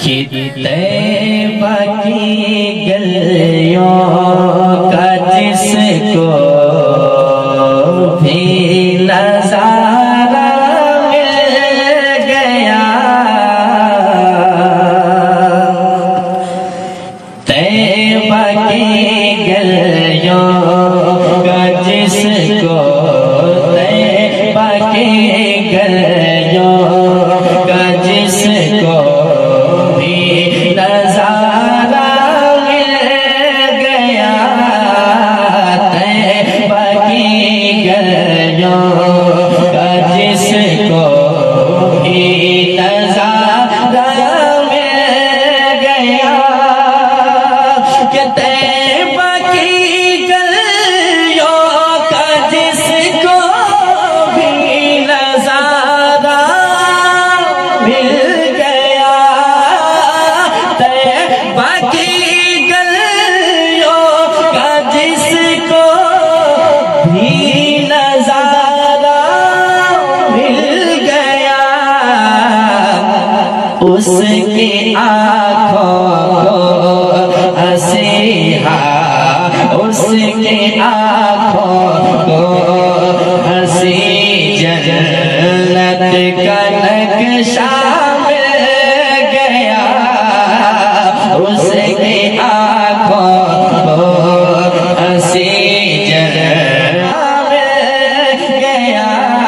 طیبہ کی گلیوں کا جس کو بھی نظارہ مل گیا، طیبہ کی گلیوں کا جس کو، طیبہ کی گلیوں کا جس کو نظارہ مل گیا، طیبہ کی گلیوں کا جس کو بھی نظارہ مل گیا، کہ طیبہ کی گلیوں کا جس کو بھی نظارہ مل گیا، باقی گلیوں کا جس کو بھی نظارہ مل گیا، اس کی آنکھوں کو ہنسیہا، اس کی آنکھوں کو ہنسی جنت کا نقشہ اس کی آنکھوں کو ہنسی جنت مل گیا،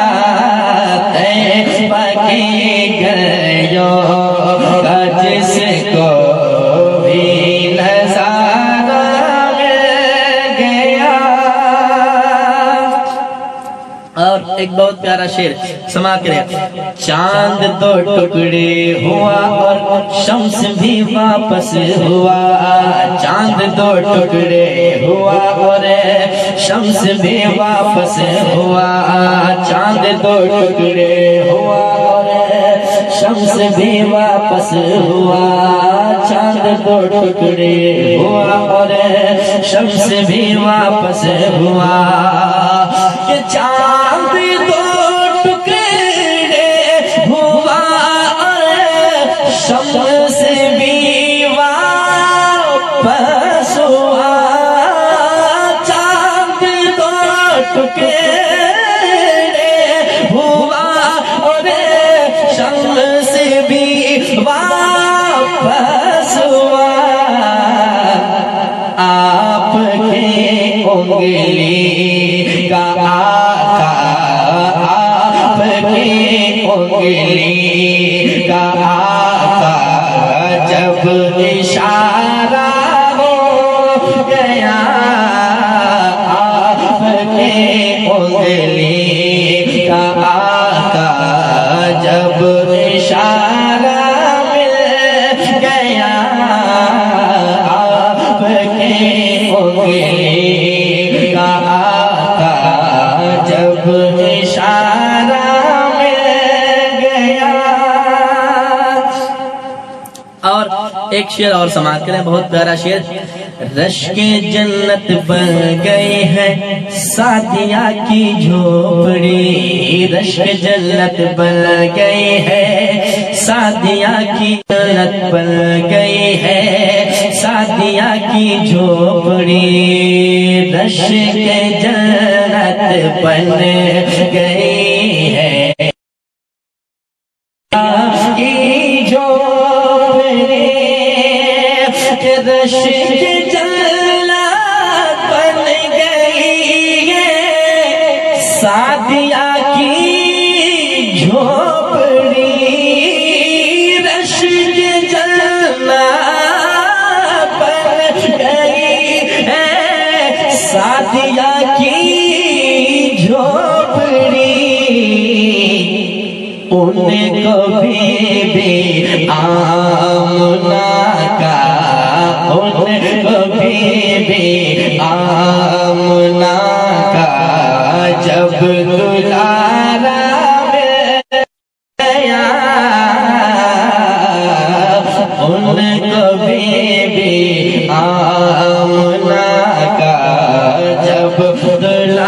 طیبہ کی گلیوں کا جس کو بھی نظارہ مل گیا۔ اور ایک بہت پیارا شعر سما کرے، چاند دو ٹکڑے ہوا اور شمس بھی واپس ہوا، چاند دو ٹکڑے ہوا اور شمس بھی واپس ہوا، چاند دو ٹکڑے ہوا اور شمس بھی واپس ہوا، چاند دو ٹکڑے ہوا اور شمس بھی واپس ہوا، کہ چاند دو ٹکڑے ہوا اور شمس بھی واپس ہوا، چاند دو ٹکڑے ہوا اور شمس بھی واپس ہوا، آپ کی انگلی کا آقا، آپ کی انگلی کا آقا جب اشارہ ہو گیا، آپ کی انگلی کا آقا جب اشارہ مل گیا، آپ کی انگلی کا آقا جب اشارہ مل گیا۔ اور ایک شعر اور سماعت کریں، بہت پیارا شعر، رشک جنت بن گئی ہے سعدیہ کی جھوپڑی، رشک جنت بن گئی ہے سعدیہ کی جنت بن گئی ہے سعدیہ کی جھوپڑی، رشک جنت بن گئی ہے کی جھوپڑی، رشک جنت بن گئی ہے سعدیہ کی جھوپڑی، رشک جنت بن گئی ہے سعدیہ کی جھوپڑی، ان کو بھی آمنہ کا، ان کو بھی آمنہ کا جب دلارا مل گیا، ان کو بھی آمنہ کا جب دلارا